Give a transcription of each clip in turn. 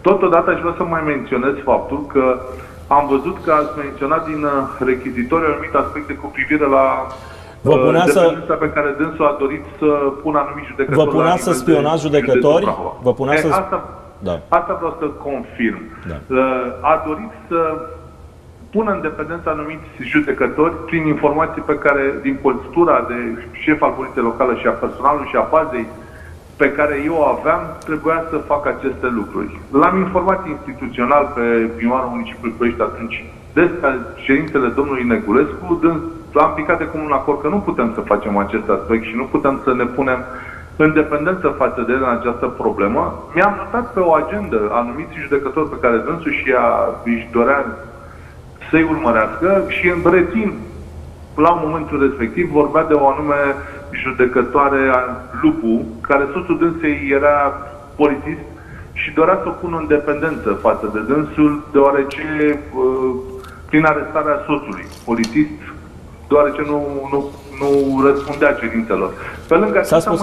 Totodată aș vrea să mai menționez faptul că am văzut că ați menționat din rechizitoriu anumite aspecte cu privire la dependența pe care dânsul a dorit să pună anumiți judecători. Vă punea să spionați judecători? Vă punea să... Asta vreau să confirm. Da. A dorit să pună în dependență anumiți judecători prin informații pe care, din postura de șef al poliției locale și a personalului și a bazei pe care eu o aveam, trebuia să fac aceste lucruri. L-am informat instituțional pe primarul municipiului Ploiești atunci despre ședințele domnului Negulescu, am picat de comun acord că nu putem să facem acest aspect și nu putem să ne punem în dependență față de el în această problemă. Mi-am notat pe o agendă anumiți judecători pe care dânsul și își dorea să-i urmărească și îmi rețin, la momentul respectiv, vorbea de o anume judecătoare Lupu, care soțul dânsei era polițist și dorea să o pună în dependență față de dânsul, deoarece prin arestarea soțului polițist, deoarece nu răspundea cerințelor. Pe lângă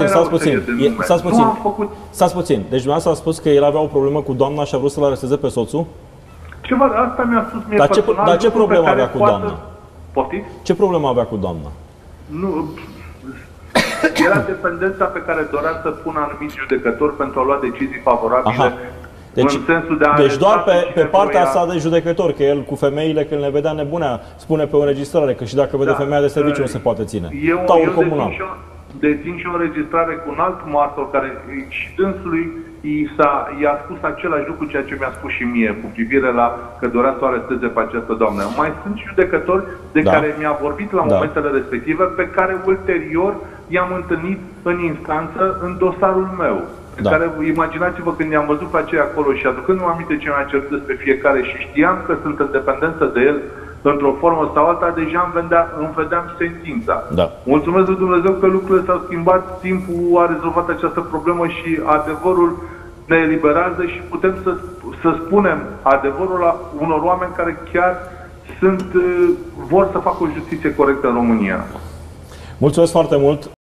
Stați puțin. Deci dumneavoastră a spus că el avea o problemă cu doamna și a vrut să-l aresteze pe soțul? Asta mi-a spus mie personal. Dar ce problemă avea cu doamna? Poftiți? Ce problemă avea cu doamna? Nu... Era dependența pe care dorea să pună anumiți judecători pentru a lua decizii favorabile. Deci, în sensul de a doar pe partea asta de judecător, că el cu femeile, când le vedea nebunea, spune pe o înregistrare că și dacă vede femeia de serviciu nu se poate ține. Eu dețin și o înregistrare cu un alt martor care și dânsului i-a spus același lucru, ceea ce mi-a spus și mie, cu privire la că dorea să o aresteze pe această doamnă. Mai sunt judecători de care mi-a vorbit la momentele respective, pe care ulterior i-am întâlnit în instanță în dosarul meu. Care, imaginați-vă, când i-am văzut pe aceea acolo și aducându-mi aminte ce mi-a cerut despre fiecare și știam că sunt în dependență de el într-o formă sau alta, deja îmi vedeam sentința. Mulțumesc lui Dumnezeu că lucrurile s-au schimbat, timpul a rezolvat această problemă și adevărul ne eliberează și putem să spunem adevărul la unor oameni care chiar vor să facă o justiție corectă în România. Mulțumesc foarte mult!